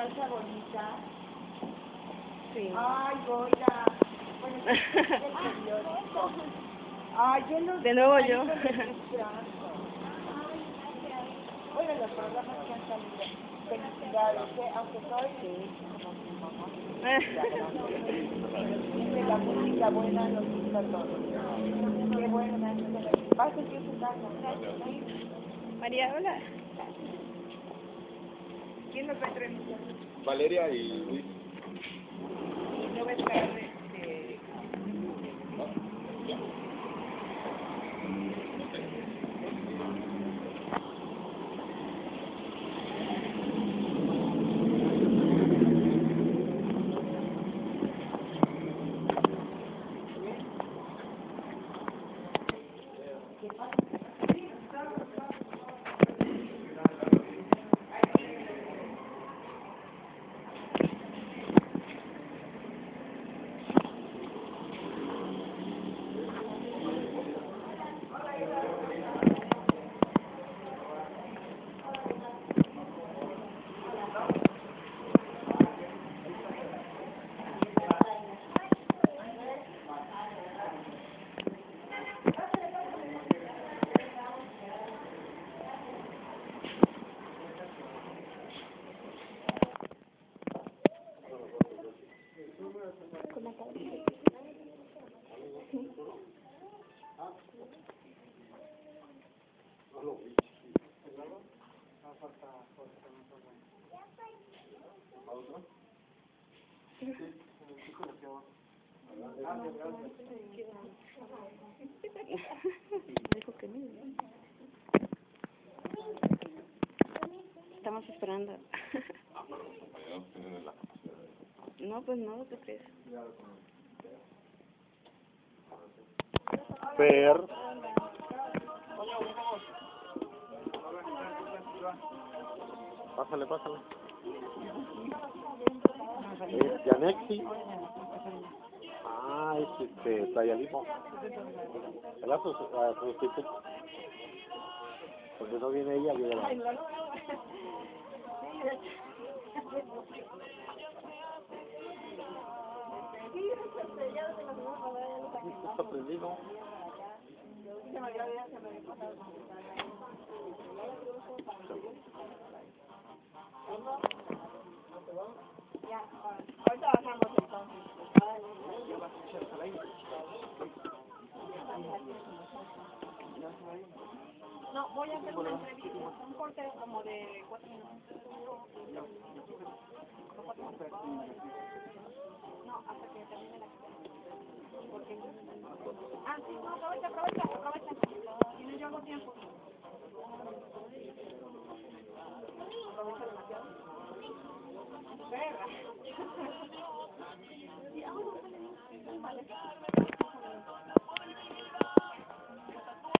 salsa bonita. Sí. Ay, Goya. Bueno, ay, yo no. De nuevo yo. Bueno, los programas que han salido. Felicidades, aunque soy como tu mamá. Dice la música buena nos gusta a todos. Qué bueno, vas a seguir su casa. María, hola. ¿Quién nos va a entrevistar? Valeria y Luis. No va a estar Dijo que no. Estamos esperando. No, pues no, ¿tú crees? Per. Pásale, pásale. Yanexi. Ah, es Playa Limo. ¿Verdad? Pues, sustituto. Porque no viene ella, viene la... Está prendido. Ya, ahorita bajamos entonces. No, voy a hacer una entrevista, un corte como de 4 minutos. No, hasta que termine la actividad. Porque... Ah, sí, no, aprovecha. Tienes yo algo tiempo. Aprovecha demasiado. Verga.